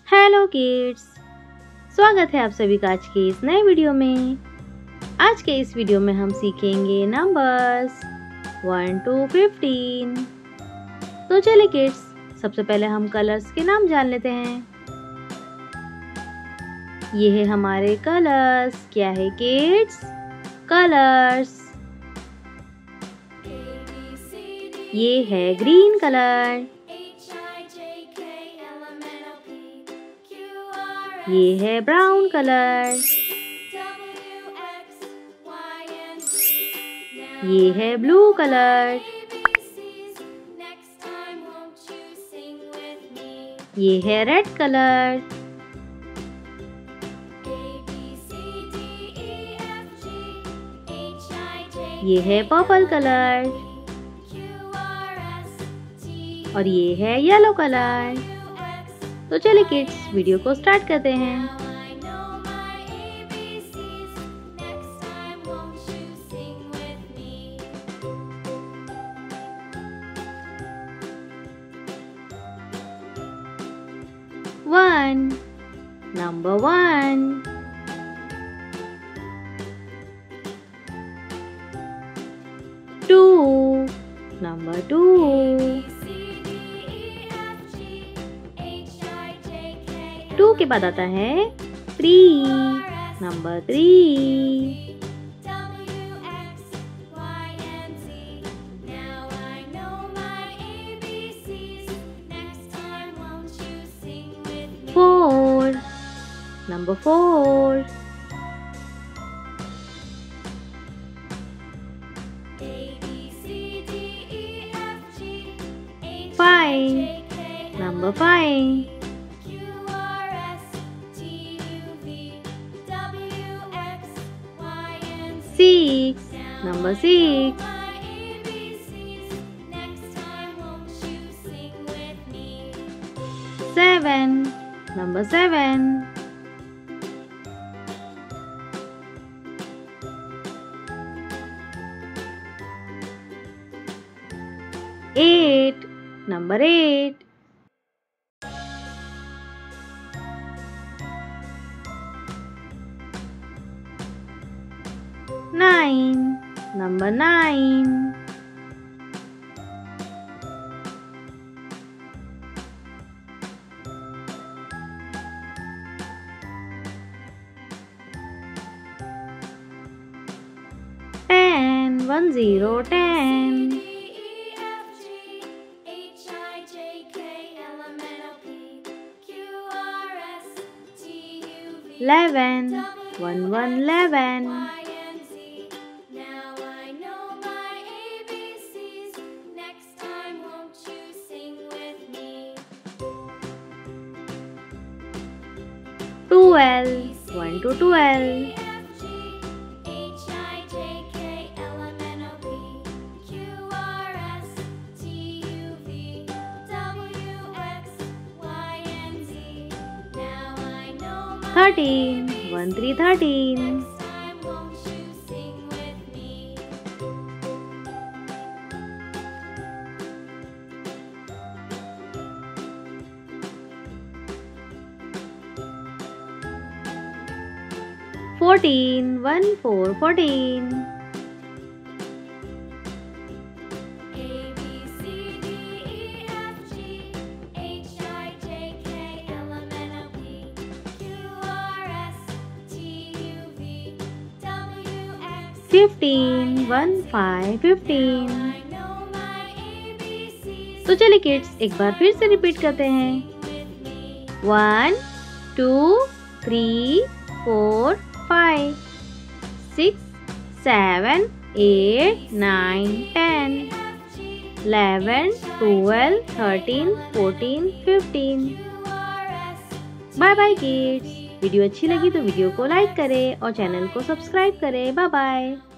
Hello kids, स्वागत है आप सभी का आज के इस नए वीडियो में। आज के इस वीडियो में हम सीखेंगे नंबर्स 1 to 15। तो चलिए किड्स, सबसे पहले हम कलर्स के नाम जान लेते हैं। ये है हमारे कलर्स। क्या है किड्स? कलर्स। ये है ग्रीन कलर, ये है ब्राउन कलर, ये है ब्लू कलर, ये है रेड कलर, ये है पर्पल कलर और ये है येलो कलर। तो चलिए किड्स, वीडियो को स्टार्ट करते हैं। One, number 1. 2, number 2. 2 के बाद आता है 3, number 3। 4, number 4। 5, number 5। 6, number 6। 7, number 7। 8, number 8। 9, number 9। 10, 10। 11, 11। 12, 1 to 12। 13, 1 3 13। 14, 1 4 14। 15, 1 5 15। तो चलिए किड्स, एक बार फिर से रिपीट करते हैं। 1 2 3 4 5 6 7 8 9 10 11 12 13 14 15। Bye by Keats. वीडियो अच्छी लगी तो वीडियो को लाइक करें और चैनल को सब्सक्राइब करें। Bye bye.